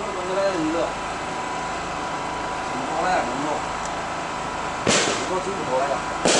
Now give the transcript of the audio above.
滚起来一个，挺多来，能弄，多9头来了。